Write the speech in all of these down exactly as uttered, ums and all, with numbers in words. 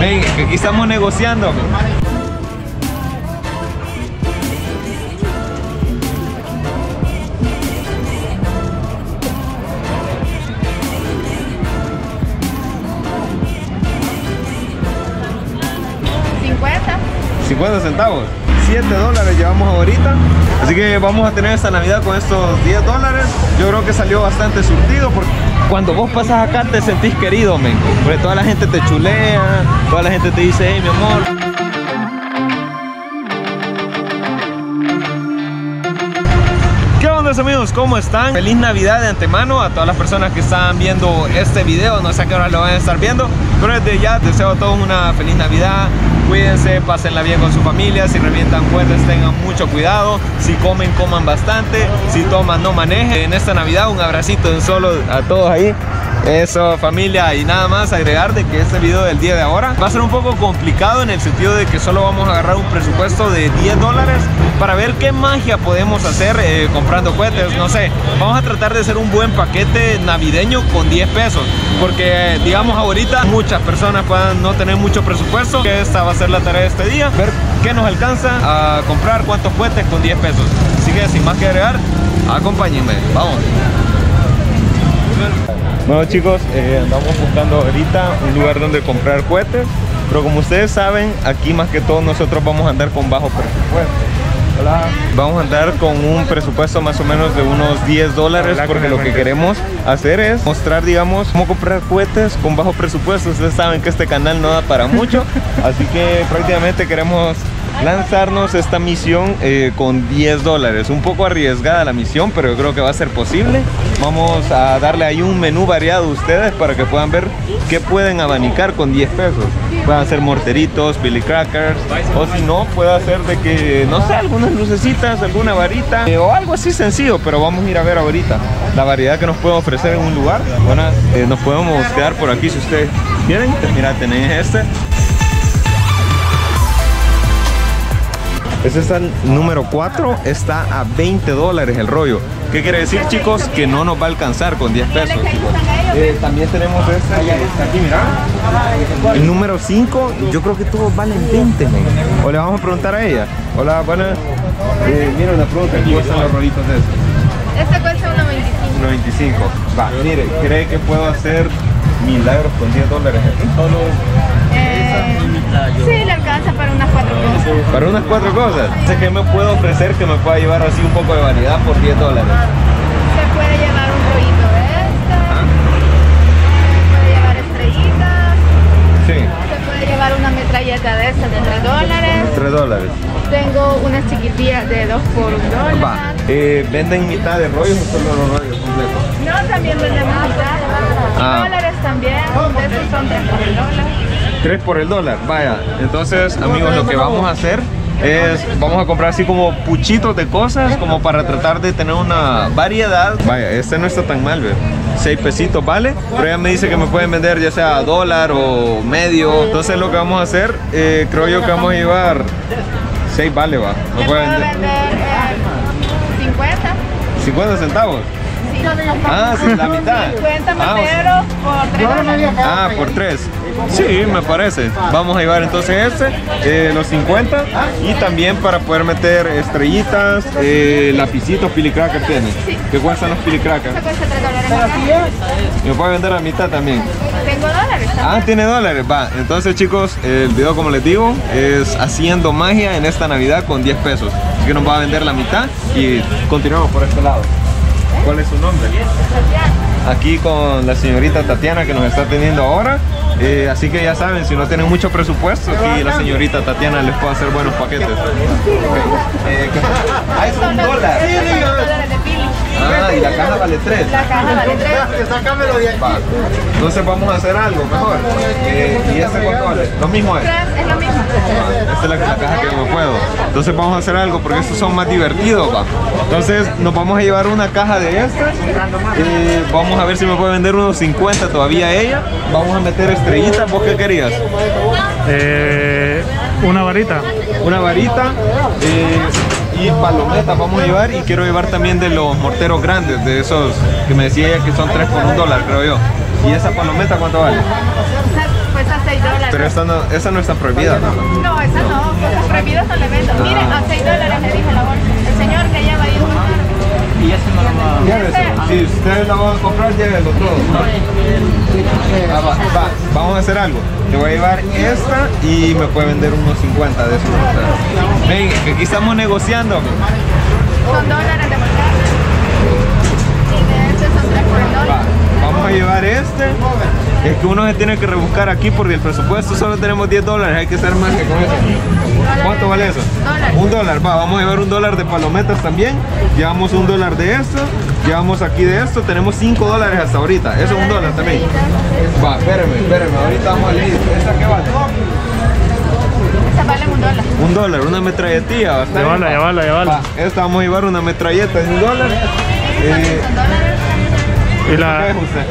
Ven, que aquí estamos negociando. cincuenta. cincuenta centavos. siete dólares llevamos ahorita. Así que vamos a tener esta Navidad con estos diez dólares. Yo creo que salió bastante surtido porque cuando vos pasas acá te sentís querido, men. Porque toda la gente te chulea, toda la gente te dice, hey, mi amor. Amigos, ¿cómo están? Feliz Navidad de antemano a todas las personas que están viendo este video. No sé a qué hora lo van a estar viendo, pero desde ya deseo a todos una feliz Navidad. Cuídense, pásenla bien con su familia. Si revientan cohetes, tengan mucho cuidado. Si comen, coman bastante. Si toman, no manejen. En esta Navidad un abracito en solo a todos ahí. Eso, familia, y nada más agregar de que este video del día de ahora va a ser un poco complicado en el sentido de que solo vamos a agarrar un presupuesto de diez dólares para ver qué magia podemos hacer eh, comprando cohetes. No sé, vamos a tratar de hacer un buen paquete navideño con diez pesos, porque digamos ahorita muchas personas puedan no tener mucho presupuesto, que esta va a ser la tarea de este día, ver qué nos alcanza a comprar, cuántos cohetes con diez pesos. Así que sin más que agregar, acompáñenme, vamos. Bueno chicos, eh, andamos buscando ahorita un lugar donde comprar cohetes, pero como ustedes saben, aquí más que todo nosotros vamos a andar con bajo presupuesto. Hola. Vamos a andar con un presupuesto más o menos de unos diez dólares, porque lo que queremos hacer es mostrar, digamos, cómo comprar cohetes con bajo presupuesto. Ustedes saben que este canal no da para mucho, así que prácticamente queremos lanzarnos esta misión eh, con diez dólares. Un poco arriesgada la misión, pero yo creo que va a ser posible. Vamos a darle ahí un menú variado a ustedes para que puedan ver qué pueden abanicar con diez pesos. Pueden hacer morteritos, billy crackers, o si no, puede hacer de que, no sé, algunas lucecitas, alguna varita eh, o algo así sencillo, pero vamos a ir a ver ahorita la variedad que nos pueden ofrecer en un lugar. Bueno, eh, nos podemos quedar por aquí si ustedes quieren. Mira, tenéis este. Este es el número cuatro, está a veinte dólares el rollo. ¿Qué quiere decir, chicos? Que no nos va a alcanzar con diez pesos, chicos. Eh, también tenemos este que está aquí, mira. El número cinco, yo creo que todos valen veinte, men. O le vamos a preguntar a ella. Hola, buenas. Eh, mira una pregunta, ¿qué cuestan los rolitos de estos? Este cuesta uno veinticinco. uno veinticinco. Va, mire, ¿cree que puedo hacer milagros con diez dólares aquí? Eh, sí, le alcanza para unas cuatro cosas. Para unas cuatro cosas. Sé que me puedo ofrecer que me pueda llevar así un poco de variedad por diez dólares. Se puede llevar un rollito de esta. ¿Ah? Se puede llevar estrellitas. Sí. Se puede llevar una metralleta de estas de tres dólares. tres dólares. Tengo unas chiquitillas de dos por un dólar. Va. Eh, ¿Venden mitad de rollos o solo los rollos completos? No, también vendemos mitad. Ah. Dólares también. De estos son tres por el dólar. tres por el dólar, vaya. Entonces, amigos, lo que vamos a hacer es, vamos a comprar así como puchitos de cosas, como para tratar de tener una variedad. Vaya, este no está tan mal, ¿ve? seis pesitos vale, pero ella me dice que me pueden vender ya sea a dólar o medio. Entonces lo que vamos a hacer, eh, creo yo que vamos a llevar seis vale, va. ¿Me puedo vender eh, cincuenta? cincuenta centavos. Sí. Ah, sí, la mitad. cincuenta ah, meteros por tres dólares. Ah, por tres. Sí, me parece. Vamos a llevar entonces este, eh, los cincuenta, y también para poder meter estrellitas, eh, lapicitos, pili cracker tiene. Sí. ¿Qué cuestan los pili crackers? Eso cuesta tres dólares. ¿Me puede vender a mitad también? Tengo dólares también. Ah, tiene dólares, va. Entonces, chicos, el video, como les digo, es haciendo magia en esta Navidad con diez pesos. Así que nos va a vender la mitad y continuamos por este lado. ¿Cuál es su nombre? Tatiana. Aquí con la señorita Tatiana, que nos está atendiendo ahora. Eh, así que ya saben, si no tienen mucho presupuesto, aquí la señorita Tatiana les puede hacer buenos paquetes. Okay. Eh, ah, es un dólar. Ah, y la caja vale tres. La caja vale tres. Sácamelo de aquí. Va. Entonces vamos a hacer algo mejor. Eh, ¿Y este cuánto vale? Lo mismo es. tres es lo mismo. Ah, esta es la, la caja que yo me puedo. Entonces vamos a hacer algo porque estos son más divertidos, va. Entonces nos vamos a llevar una caja de estas. Eh, vamos a ver si me puede vender unos cincuenta todavía ella. Vamos a meter estrellitas. ¿Vos qué querías? Eh, una varita. Una varita. Eh, y palometas vamos a llevar, y quiero llevar también de los morteros grandes, de esos que me decía ella que son tres por un dólar, creo yo. ¿Y esa palometa cuánto vale? Pues cuesta seis dólares. Pero esta no, esa no está prohibida, ¿no? No, esa no, cosas prohibidas no le vendo. Ah. Miren, a seis dólares le dije la bolsa. El señor que lleva ahí un montón. Y ese no lo va a... Lléveselo. Si ustedes la van a comprar, llévenlo todo. Ah, va, va. Vamos a hacer algo. Te voy a llevar esta y me puede vender unos cincuenta de esos. Ven, que aquí estamos negociando. Son dólares de volcán. Y de este son tres por el Va, dólar. vamos a llevar este. Es que uno se tiene que rebuscar aquí porque el presupuesto solo tenemos diez dólares. Hay que hacer más que con eso. ¿Cuánto vale eso? Dólar. Un dólar. Va, vamos a llevar un dólar de palometas también. Llevamos un dólar de esto. Llevamos aquí de esto. Tenemos cinco dólares hasta ahorita. Eso es un dólar también. Va, espérame, espérame. Ahorita vamos a leer. ¿Esta qué vale? Esa vale un dólar. Un dólar, una metralletilla. Bastante. Llévala, llévala, llévala. Va, esta vamos a llevar una metralleta de un dólar. Eh, Son dólares. Y ¿Qué la... es usted?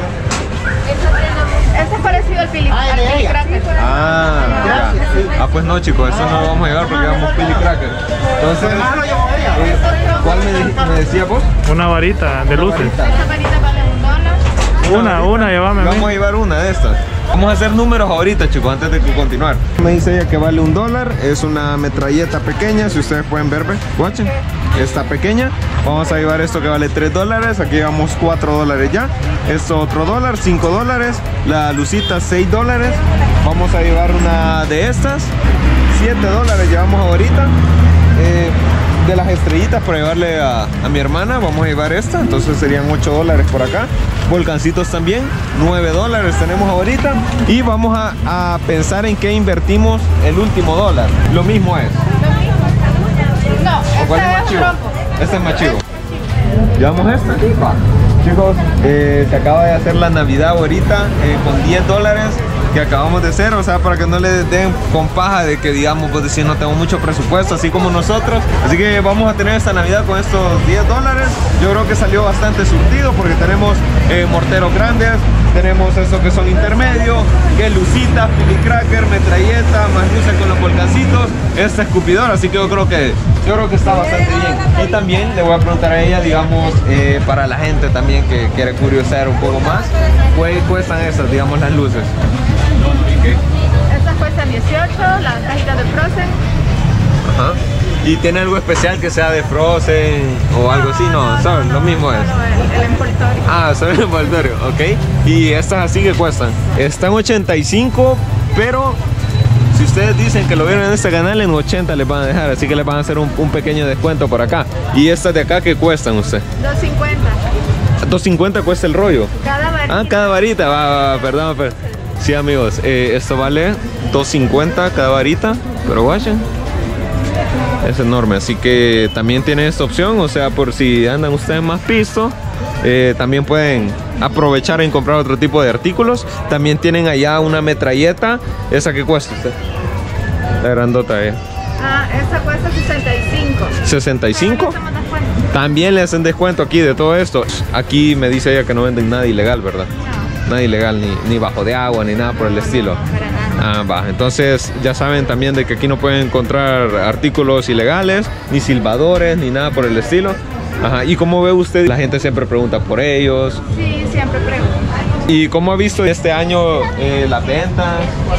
Este es parecido al Philip, al Philip Cracker. Ah, ya. Ah, pues no, chicos, eso no lo vamos a llevar porque llevamos Philly Cracker. Entonces, eh, ¿cuál me, de- me decía vos? Una varita de luces. Esta varita vale un dólar. Una, una, llévame a Vamos a mí. llevar una de estas. Vamos a hacer números ahorita, chicos, antes de continuar. Me dice ella que vale un dólar. Es una metralleta pequeña, si ustedes pueden ver, ve. Watchen. Está pequeña. Vamos a llevar esto que vale tres dólares. Aquí llevamos cuatro dólares ya. Esto otro dólar, cinco dólares. La lucita, seis dólares. Vamos a llevar una de estas. siete dólares llevamos ahorita. Eh, de las estrellitas para llevarle a, a mi hermana, vamos a llevar esta. Entonces serían ocho dólares por acá. Volcancitos también, nueve dólares tenemos ahorita. Y vamos a, a pensar en qué invertimos el último dólar. Lo mismo es. No, ¿O cuál es este más es chivo? un trompo. Este es más chivo. Llevamos esta. Va. Chicos, eh, se acaba de hacer la Navidad ahorita eh, con diez dólares que acabamos de hacer, o sea, para que no le den con paja de que digamos, pues decir, no tengo mucho presupuesto, así como nosotros. Así que vamos a tener esta Navidad con estos diez dólares. Yo creo que salió bastante surtido porque tenemos eh, morteros grandes, tenemos esos que son intermedios, que lucita, Philly Cracker, metralleta, más luces con los volcancitos, este escupidor, así que yo creo que yo creo que está bastante bien. Y también le voy a preguntar a ella, digamos, eh, para la gente también que quiere curiosear un poco más, ¿cuánto cuestan esas, digamos, las luces? ¿Qué? Estas cuestan dieciocho, las cajitas de Frozen. Ajá. ¿Y tiene algo especial que sea de Frozen o algo así? No, ¿sabes? Lo mismo es. Solo el, el envoltorio. Ah, solo el envoltorio, ok. ¿Y estas así que cuestan? Están ochenta y cinco, pero si ustedes dicen que lo vieron en este canal, en ochenta les van a dejar, así que les van a hacer un, un pequeño descuento por acá. ¿Y estas de acá qué cuestan usted? dos cincuenta. dos cincuenta cuesta el rollo. Cada varita. Ah, cada varita, va, va, va, perdón, perdón. Sí, amigos, eh, esto vale dos cincuenta cada varita, pero vayan. Es enorme, así que también tienen esta opción, o sea, por si andan ustedes más pisto, eh, también pueden aprovechar en comprar otro tipo de artículos. También tienen allá una metralleta, esa que cuesta usted, la grandota, eh. Ah, esta cuesta sesenta y cinco. ¿sesenta y cinco? Pero no hacemos descuento. También le hacen descuento aquí de todo esto. Aquí me dice ella que no venden nada ilegal, ¿verdad? No, Nada ilegal, ni, ni bajo de agua, ni nada por el estilo. para nada. Ah, va. Entonces ya saben también de que aquí no pueden encontrar artículos ilegales, ni silbadores, ni nada por el estilo. Ajá. Y como ve usted, la gente siempre pregunta por ellos. Sí, siempre preguntan. ¿Y cómo ha visto este año eh, las ventas?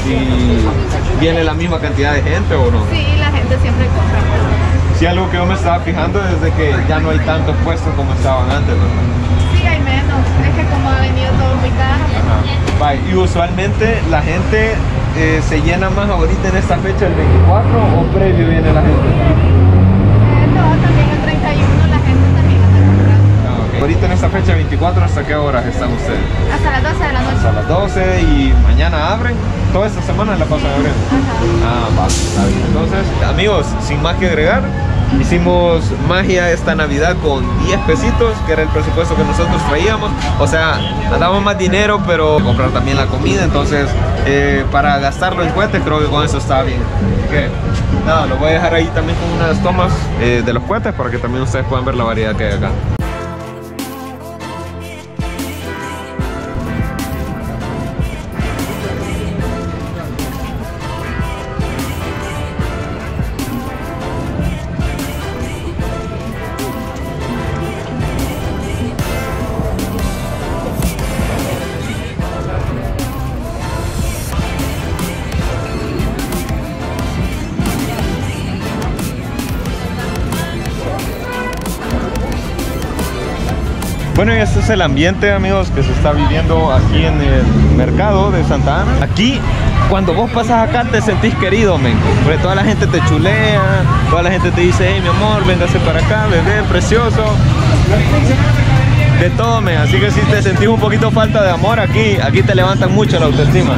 ¿Si viene la misma cantidad de gente o no? Sí, la gente siempre compra. Sí, algo que yo me estaba fijando es de que ya no hay tantos puestos como estaban antes, ¿no? Sí, hay menos. Es que como ha venido todo muy caro. Ajá. Va, y usualmente la gente eh, se llena más ahorita en esta fecha, el veinticuatro, o previo viene la gente. Eh, no, también el treinta y uno la gente también anda comprando. Ah, okay. Ahorita en esta fecha veinticuatro, ¿hasta qué horas están ustedes? Hasta las doce de la noche. Hasta las doce, y mañana abren. Toda esta semana la pasan abriendo. Ajá. Ah, va, está bien. Entonces, amigos, sin más que agregar, hicimos magia esta Navidad con diez pesitos, que era el presupuesto que nosotros traíamos. O sea, andamos más dinero, pero comprar también la comida. Entonces, eh, para gastarlo en cohetes, creo que con eso está bien. Que nada, lo voy a dejar ahí también con unas tomas eh, de los cohetes para que también ustedes puedan ver la variedad que hay acá. Bueno, y este es el ambiente, amigos, que se está viviendo aquí en el mercado de Santa Ana. Aquí, cuando vos pasas acá, te sentís querido, men. Porque toda la gente te chulea, toda la gente te dice, hey, mi amor, véngase para acá, bebé, precioso. De todo, men. Así que si te sentís un poquito falta de amor aquí, aquí te levantan mucho la autoestima.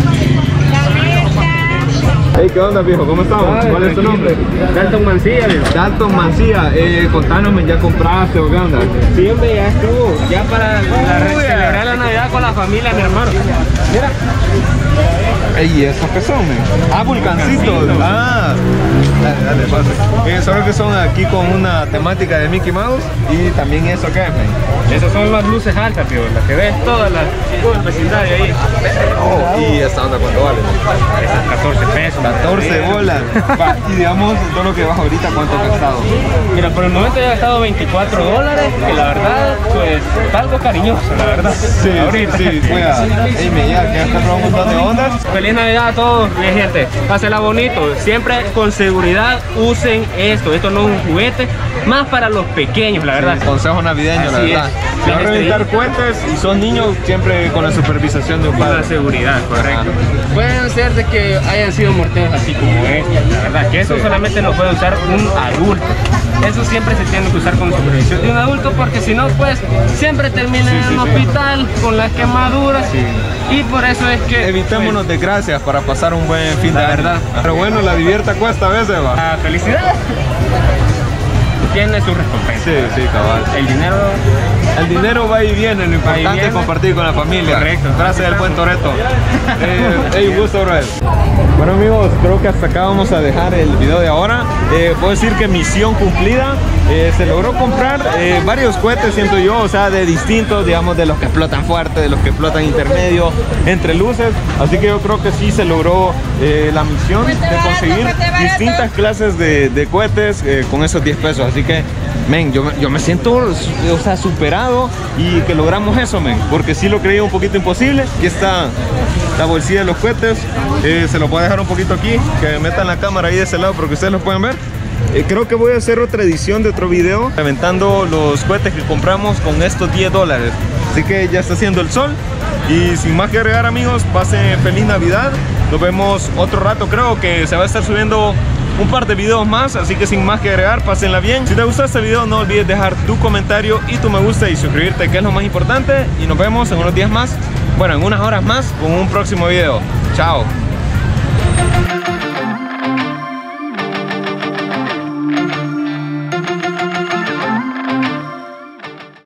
Hey, ¿qué onda, viejo? ¿Cómo estamos? Ay, ¿Cuál es tu nombre? Dalton Mancilla, viejo. Dalton Mancilla. Eh, contanos, men, ¿ya compraste o qué onda? Sí, hombre, ya estuvo. Ya para la, celebrar la Navidad con la familia, mi hermano. Mira. Ey, ¿esos qué son, men? Ah, vulcancitos. Ah, dale, dale, pase. Eh, solo que son aquí con una temática de Mickey Mouse. Y también eso, ¿qué es, men? Esas son las luces altas, tío. Las que ves todas las todo el vecindario ahí. Oh, ¿y esta onda cuánto vale? Esas catorce pesos. catorce bolas. Va, y digamos, todo lo que vas ahorita, ¿cuánto has gastado? Mira, por el momento ya he gastado veinticuatro dólares, que la verdad, pues, está algo cariñoso, la verdad. Sí, ahorita. sí, cuida. Ey, me ya, que hasta un montón de ondas. Feliz Navidad a todos, mi gente. Pásenla bonito. Siempre con seguridad usen esto. Esto no es un juguete, más para los pequeños, la verdad. Sí, consejo navideño, la Así verdad. es. Si van a reventar cohetes y son niños, siempre con la supervisación de un Con la padre. seguridad, correcto. Ajá. Pueden ser de que hayan sido morteros así como este, la verdad. Que eso Sí. solamente lo puede usar un adulto. Eso siempre se tiene que usar con supervisión de un adulto, porque si no, pues siempre termina Sí, en sí, un sí. hospital con las quemaduras. Sí. Y por eso es que Evitémonos desgracias para pasar un buen fin de La año. verdad. Pero bueno, la divierta cuesta a veces, va. la felicidad tiene su recompensa. Sí, sí, cabal. El dinero, El dinero va y viene, lo importante viene. es compartir con la familia. Correcto. Gracias del buen Toreto. eh, hey, un gusto, bro. Bueno, amigos, creo que hasta acá vamos a dejar el video de ahora. Eh, puedo decir que misión cumplida. Eh, se logró comprar eh, varios cohetes, siento yo, o sea, de distintos, digamos, de los que explotan fuerte, de los que explotan intermedio, entre luces. Así que yo creo que sí se logró eh, la misión de conseguir distintas clases de, de cohetes eh, con esos diez pesos. Así que, men, yo, me- yo me siento, o sea, superado y que logramos eso, men, porque sí lo creía un poquito imposible. Aquí está la bolsilla de los cohetes. Eh, se lo voy a dejar un poquito aquí, que metan la cámara ahí de ese lado porque ustedes lo pueden ver. Eh, creo que voy a hacer otra edición de otro video reventando los cohetes que compramos con estos diez dólares. Así que ya está haciendo el sol. Y sin más que agregar, amigos, pasen feliz Navidad. Nos vemos otro rato, creo que se va a estar subiendo un par de videos más. Así que sin más que agregar, pásenla bien. Si te gustó este video, no olvides dejar tu comentario y tu me gusta y suscribirte, que es lo más importante. Y nos vemos en unos días más, bueno, en unas horas más, con un próximo video. Chao.